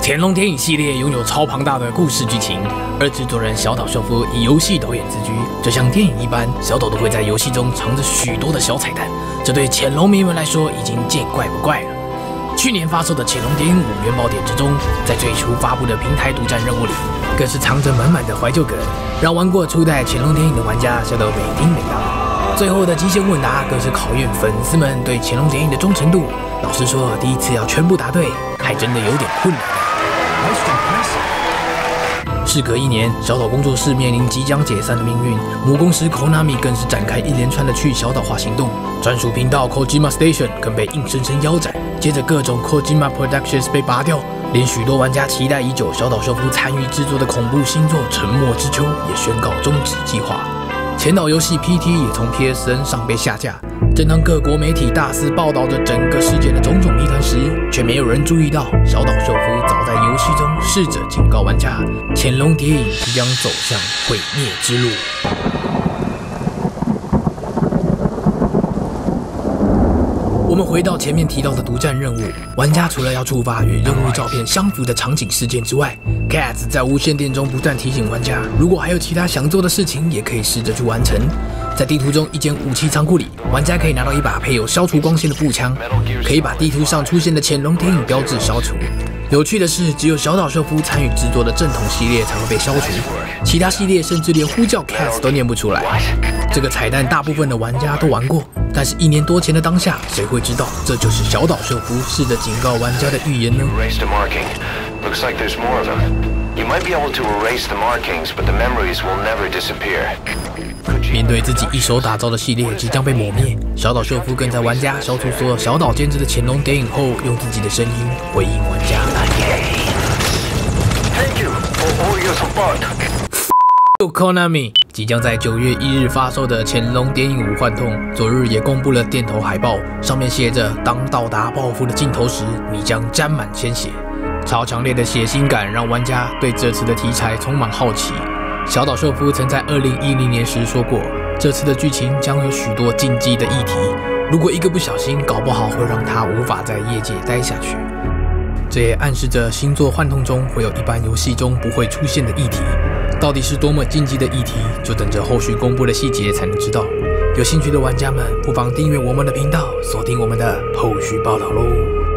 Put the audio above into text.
潜龙谍影系列拥有超庞大的故事剧情，而制作人小岛秀夫以游戏导演自居，就像电影一般，小岛都会在游戏中藏着许多的小彩蛋，这对潜龙迷们来说已经见怪不怪了。去年发售的《潜龙谍影5元宝典》之中，在最初发布的平台独占任务里，更是藏着满满的怀旧梗，让玩过初代潜龙谍影的玩家笑得美叮美当。最后的极限问答更是考验粉丝们对潜龙谍影的忠诚度。老实说，第一次要全部答对，还真的有点困难。事隔1年，小岛工作室面临即将解散的命运，母公司 Konami 更是展开一连串的去小岛化行动，专属频道 Kojima Station 更被硬生生腰斩，接着各种 Kojima Productions 被拔掉，连许多玩家期待已久小岛秀夫参与制作的恐怖新作《沉默之丘》也宣告终止计划。前导游戏 PT 也从 PSN 上被下架。正当各国媒体大肆报道着整个事件的种种谜团时，却没有人注意到小岛秀夫早在游戏中试着警告玩家，潜龙谍影即将走向毁灭之路。我们回到前面提到的独占任务，玩家除了要触发与任务照片相符的场景事件之外 ，Cats 在无线电中不断提醒玩家，如果还有其他想做的事情，也可以试着去完成。在地图中一间武器仓库里，玩家可以拿到一把配有消除光线的步枪，可以把地图上出现的潜龙谍影标志消除。有趣的是，只有小岛秀夫参与制作的正统系列才会被消除，其他系列甚至连呼叫 Cats 都念不出来。这个彩蛋大部分的玩家都玩过，但是1年多前的当下，谁会知道这就是小岛秀夫试着警告玩家的预言呢 ？You might be able to erase the markings, but the memories will never disappear. 面对自己一手打造的系列即将被抹灭，小岛秀夫更在玩家消除所有小岛监制的潜龙谍影后，用自己的声音回应玩家。 Thank you for all your support. Konami 即将在9月1日发售的《潜龙谍影5幻痛》，昨日也公布了电头海报，上面写着：“当到达报复的尽头时，你将沾满鲜血。”超强烈的血腥感让玩家对这次的题材充满好奇。小岛秀夫曾在2010年时说过，这次的剧情将有许多禁忌的议题，如果一个不小心，搞不好会让他无法在业界待下去。这也暗示着星座幻痛中会有一般游戏中不会出现的议题，到底是多么禁忌的议题，就等着后续公布的细节才能知道。有兴趣的玩家们，不妨订阅我们的频道，锁定我们的后续报道喽。